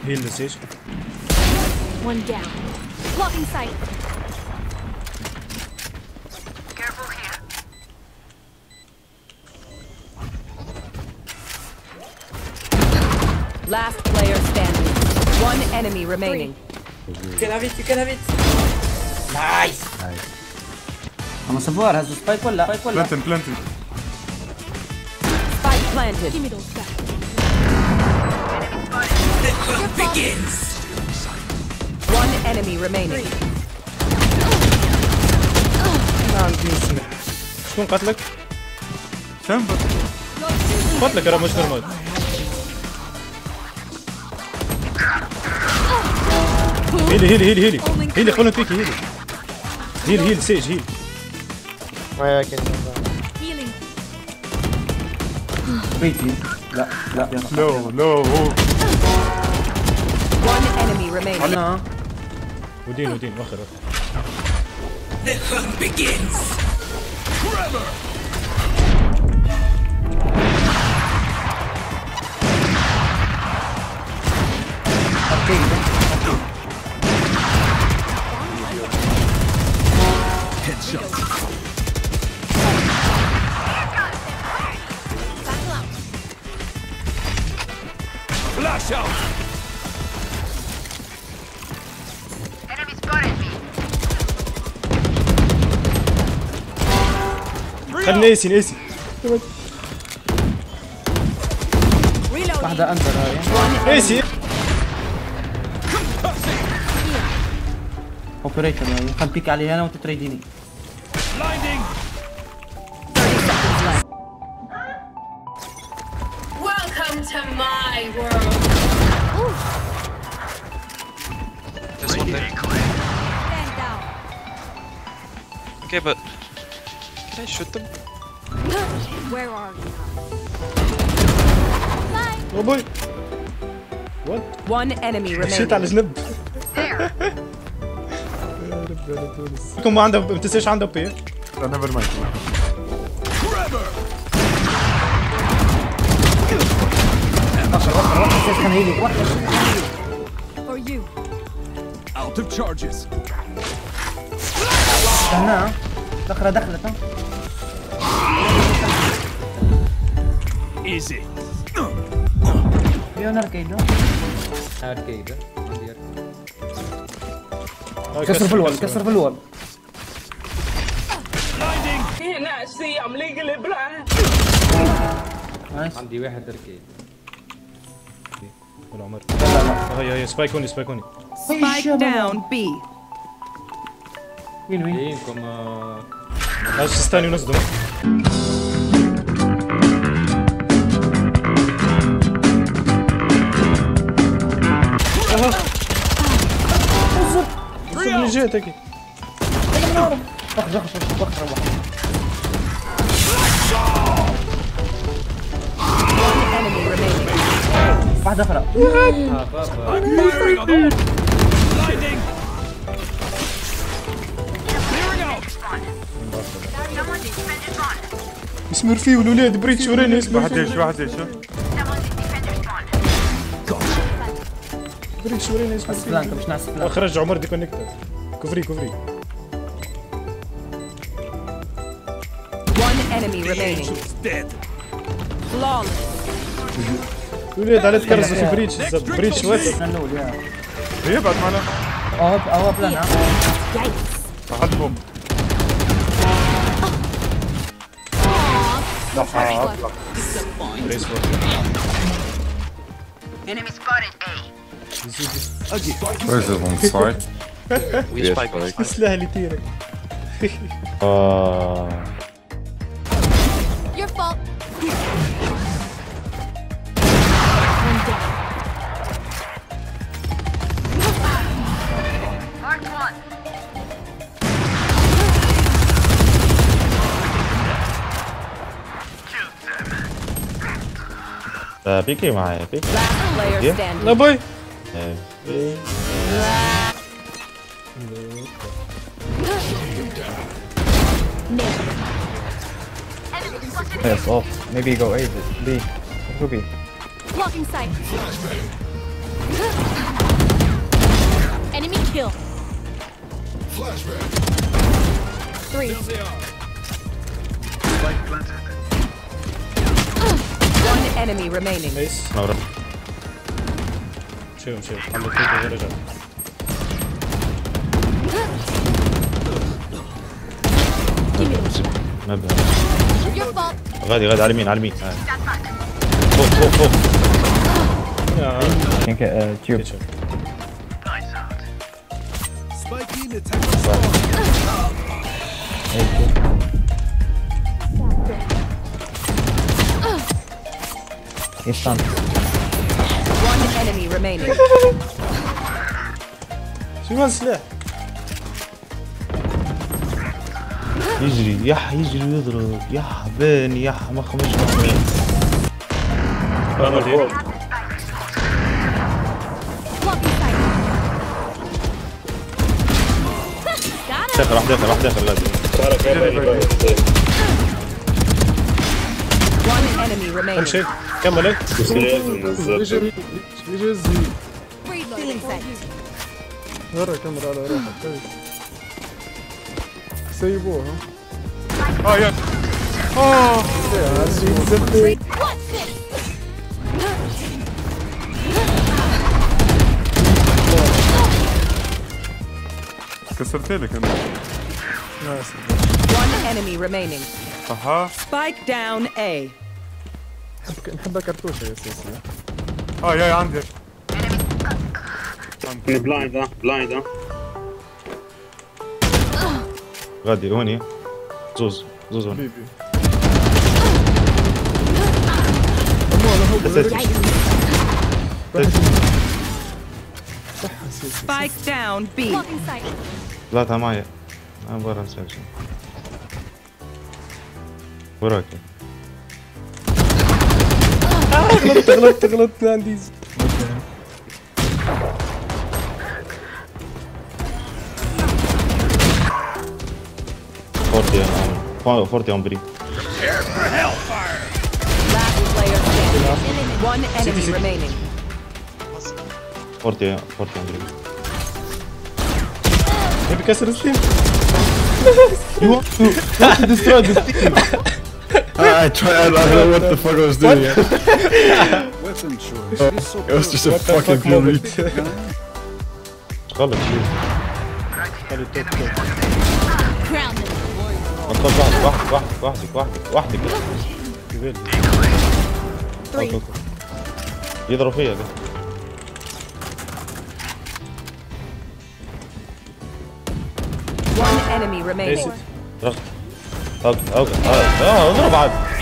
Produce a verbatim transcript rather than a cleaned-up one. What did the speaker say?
هي اللي سيج. One down. Blocking sight. Careful here. Last player standing. One enemy remaining. You can have it, you can have it. Nice. Nice. I'm صفار هزو سبايك ولا سبايك ولا بلانتن بلانتن. Spike planted. Give me those back. The hunt begins. One enemy remaining. ما عندي اسمه. شكون قتلك؟ شنو؟ قتلك راه مش نورمال. هيلي هيلي هيلي هيلي هيلي خلنا فيكي هيلي. هيل هيل سيج هيل. Healing. بيتي لا لا لو لو One enemy remaining. انا ودين ودين وخر وخر. The hunt begins. Flash out. Enemy spotted me. خلنا ايسي ايسي. واحدة انتر هاي ايسي. اوبريتور هاي خل بيك عليها انا وانت تريديني. Blinding. thirty seconds left. Welcome to my world. There's one there. Stand down. Okay, but can I shoot them? Where are you? او بوي. وات؟ One enemy مشيت على remaining. جنب. كم ما عنده ما تنساش عنده بي. نيفر مايند. كان هيلي واحدة For you. Out of charges. هنا دخلة دخلت ها Easy. فيون اركيد اركيد عندي اركيد كسر في الوال كسر في الوال Blinding. نايس عندي واحد اركيد والعمر. لا لا لا هي هي سبايكوني سبايكوني. Spike down B. وين وين لينكم عايز تستاني ونصدم. وصل من جهتك. اخذ اخذ اخذ روح One enemy remaining. واحدة أخرى Firing on all. Blinding. Clearing out. يسمر فيه والولاد بريتش وريني يسمر واحد ايش واحد ايش بريتش وريني يسمر فيه. بلانك مش ناس بلانك خرج عمر دي كونكتر. كفري كفري. One enemy remaining. Dead. Flawless. الولاد على تكرزوا في بريتش بالضبط بريتش واسع. الأول يا يبعد معنا. أهو أهو بلان ها حط بوم. Enemy spotted A. Where's it on side? We Yes, spike. spike. يسلها لي تيرك. Your fault. Mark one. بيكي معايا بيكي Last player لا standing. باي. Yes, off. Maybe go A, B. Go B. Blocking sight. Enemy kill. Three. One enemy remaining. نايس. نورا. شوف شوف عندك كيف رجع. ما بها. Your fault. غادي غادي على اليمين على اليمين. فوق فوق فوق. يا تيوب شوف. يستان One enemy remaining. شو ما السلاح؟ يجري يح يجري ويضرب يح بان يح ما خمش بان. Blocking sight. Got him. داخل راح داخل راح داخل لازم. One enemy remaining. امشي كمل. Feeling sight. ورا كاميرا على روحك كويس. سيبوها. اه يا اه What's this? كسرت لك انا. One enemy remaining. اها Spike down A. نحبها كرتوشه يا سيسي. اه يا عندي. بلايند ها بلايند ها غادي هوني. زوز زوز هوني. بيبي. Spike down B. Blocking sight. ثلاثة معي. أنا برا نسوي شيء. وراك. غلطت غلطت غلطت عندي. فورتي فورتي أون بري. Last player standing. One enemy remaining. فورتي فورتي أون بري. تبي كسر الستيم؟ You want to want to destroy the team? I tried. I don't know what the fuck I was doing. weapon choice It was just a fucking blue read. خلص شيء. Ground them. خلص واحد واحد واحد واحد واحد واحد Three. يضرب فيها ده. One enemy remaining. اوكي اوكي اه اضرب عاد.